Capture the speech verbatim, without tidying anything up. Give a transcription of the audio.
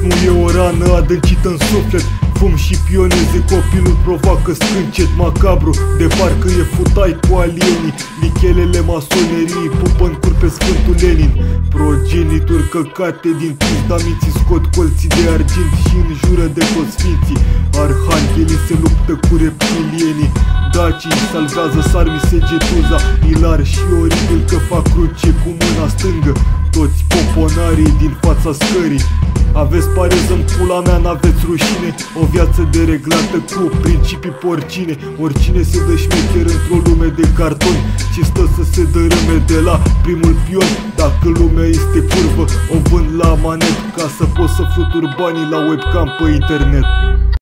Comunismul e o rană adâncită în suflet. Fum și pioneze, copilul provoacă scâncet macabru, de parcă e futai cu alienii. Lichelele masonerii pupă în cur pe Sfântul Lenin. Progenituri căcate din pizda minții scot colții de argint și înjură de toți sfinții. Arhanghelii se luptă cu reptilienii. Dacii salvează Sarmi, Segetuza, Ilar și oribil că fac cruce cu mâna stângă toți poponarii din fața scării. Aveți pareză în pula mea, n-aveți rușine. O viață dereglată cu principii porcine. Oricine se dă șmecher într-o lume de carton și stă să se dărâme de la primul pion. Dacă lumea este curvă, o vând la manet ca să pot să flutur banii la webcam pe internet.